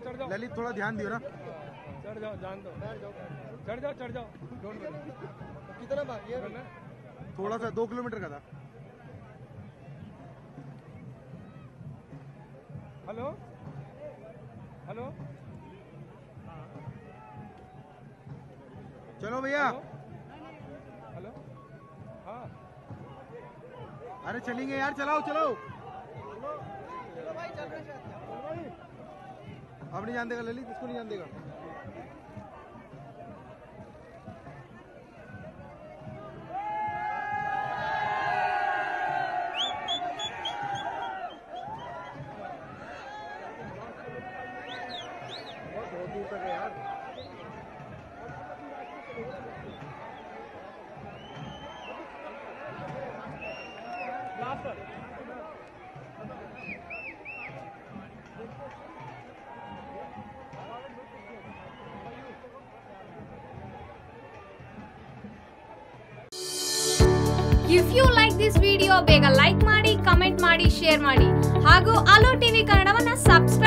ललित थोड़ा ध्यान दियो ना। चढ़ जाओ, जान दो, चढ़ जाओ। कितना बाकी है? थोड़ा सा 2 किलोमीटर का था। हेलो चलो भैया। हेलो हाँ, अरे चलेंगे यार, चलाओ। अब नहीं जान देगा ललित, इसको नहीं जान देगा। बहुत दूर तक है यार। If you like this video ಬೇಗ ಲೈಕ್ ಮಾಡಿ, ಕಮೆಂಟ್ ಮಾಡಿ, ಶೇರ್ ಮಾಡಿ ಹಾಗೂ ಅಲೋ ಟಿವಿ ಕನ್ನಡವನ್ನ ಸಬ್ಸ್ಕ್ರೈಬ್